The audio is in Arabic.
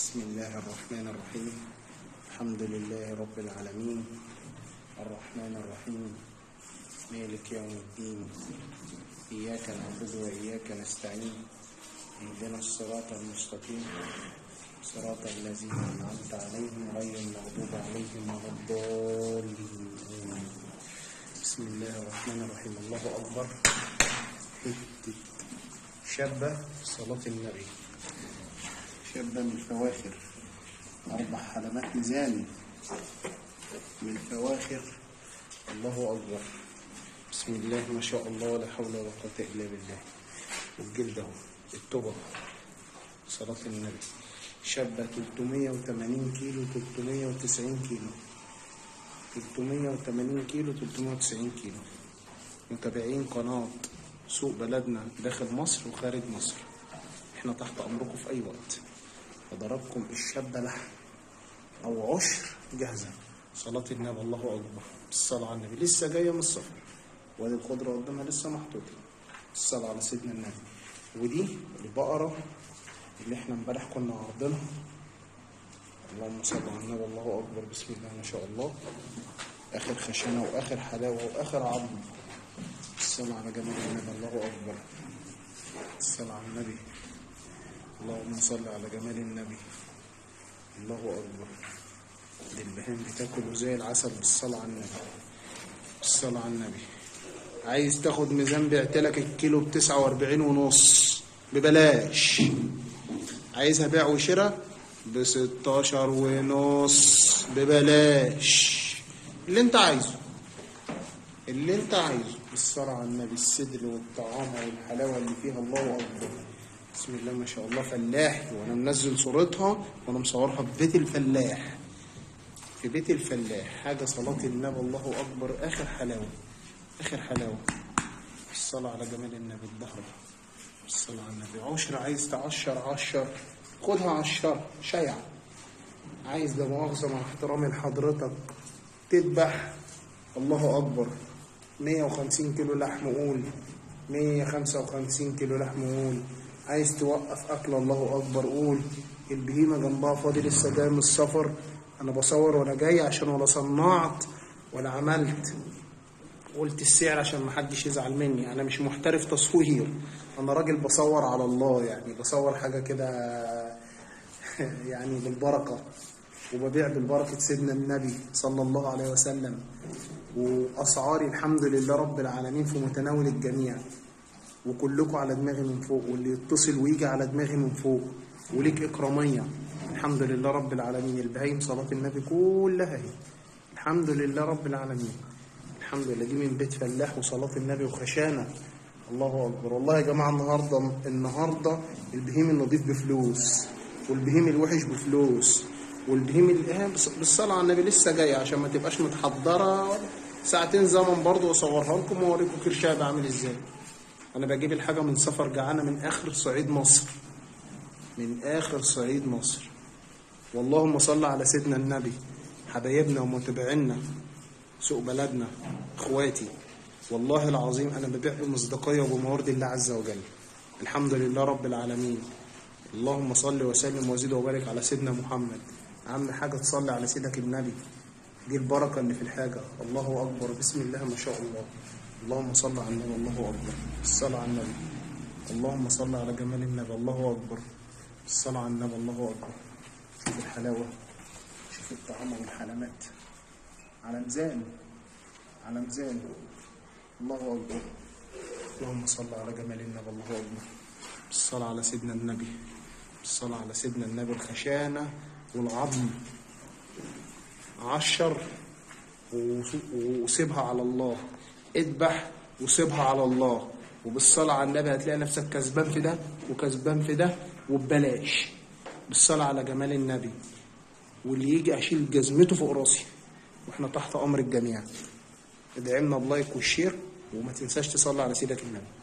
بسم الله الرحمن الرحيم. الحمد لله رب العالمين، الرحمن الرحيم، مالك يوم الدين، إياك نعبد وإياك نستعين، اهدنا الصراط المستقيم، صراط الذين أنعمت عليهم غير المغضوب عليهم ولا الضالين. بسم الله الرحمن الرحيم. الله أكبر. شابة صلاة النبي، شابة من الفواخر، 4 حلمات ميزان من الفواخر. الله أكبر. بسم الله ما شاء الله، ولا حول ولا قوة إلا بالله. والجلد اهو، التوبة، صلاة النبي. شابة 380 كيلو، 390 كيلو، 380 كيلو، 390 كيلو. متابعين قناة سوق بلدنا داخل مصر وخارج مصر، احنا تحت امركم في اي وقت. فضربكم الشابة لحم او عشر جاهزة. صلاة النبي. الله اكبر. الصلاة على النبي. لسه جاية من السفر، وادي الخضرة قدامها لسه محطوطة. الصلاة على سيدنا النبي. ودي البقرة اللي احنا امبارح كنا عارضينها. اللهم صل على النبي. الله اكبر. بسم الله ما شاء الله. اخر خشنة واخر حلاوة واخر عظم. الصلاة على جمال النبي. الله اكبر. الصلاة على النبي. اللهم صل على جمال النبي. الله اكبر. دي البهائم بتاكل زي العسل. بالصلاة على النبي. الصلاة على النبي. عايز تاخد ميزان، بعتلك الكيلو ب49.5 ببلاش. عايزها بيع وشراء ب16.5 ببلاش. اللي انت عايزه، اللي انت عايزه. الصلاة على النبي. الصدر والطعام والحلاوة اللي فيها. الله اكبر. بسم الله ما شاء الله. فلاح، وانا منزل صورتها وانا مصورها في بيت الفلاح، في بيت الفلاح. حاجة صلاة النبي. الله اكبر. اخر حلاوة، اخر حلاوة. الصلاة على جمال النبي. الظهر. الصلاة على النبي. عشر، عايز تعشر عشر، خدها عشر شيع. عايز ده مؤاخذة مع احترامي لحضرتك تذبح، الله اكبر، 150 كيلو لحم قول، 155 كيلو لحم قول. عايز توقف اكل، الله اكبر، قول. البهيمة جنبها فاضي، لسه جاي من السفر. انا بصور وانا جاي عشان ولا صنعت ولا عملت. قلت السعر عشان محدش يزعل مني، انا مش محترف تصوير، انا راجل بصور على الله، يعني بصور حاجة كده يعني بالبركة، وببيع بالبركة سيدنا النبي صلى الله عليه وسلم. وأسعاري الحمد لله رب العالمين في متناول الجميع، وكلكم على دماغي من فوق، واللي يتصل ويجي على دماغي من فوق، وليك إكرامية الحمد لله رب العالمين. البهايم صلاة النبي كلها هي، الحمد لله رب العالمين. الحمد لله. دي من بيت فلاح وصلاة النبي وخشانة. الله أكبر. والله يا جماعة النهاردة البهيم النظيف بفلوس، والبهيم الوحش بفلوس، والبهيم بالصلاة على النبي لسه جاية، عشان ما تبقاش متحضرة. ساعتين زمن برضو اصورها لكم واوريكم كرشها بعمل ازاي. انا بجيب الحاجة من سفر جعانة، من اخر صعيد مصر، من اخر صعيد مصر. واللهم صل على سيدنا النبي. حبايبنا ومتابعينا سوق بلدنا، اخواتي، والله العظيم انا ببيع بمصداقية وبموارد الله عز وجل. الحمد لله رب العالمين. اللهم صل وسلم وزد وبارك على سيدنا محمد. اهم حاجة تصلي على سيدك النبي، دي البركة اللي في الحاجة. الله أكبر. بسم الله ما شاء الله. اللهم صل على النبي. الله أكبر. الصلاة على النبي. اللهم صل على جمال النبي. الله أكبر. الصلاة على النبي. الله أكبر. شوف الحلاوة، شوف الطعام والحلمات. على ميزان، على ميزان. الله أكبر. اللهم صل على جمال النبي. الله أكبر. الصلاة على سيدنا النبي. الصلاة على سيدنا النبي. الخشانة والعظم. عشر وسيبها على الله، اذبح وسيبها على الله. وبالصلاة على النبي هتلاقي نفسك كسبان في ده وكسبان في ده وببلاش. بالصلاة على جمال النبي. واللي يجي اشيل جزمته فوق راسي، واحنا تحت امر الجميع. ادعمنا بلايك والشير، وما تنساش تصلي على سيدك النبي.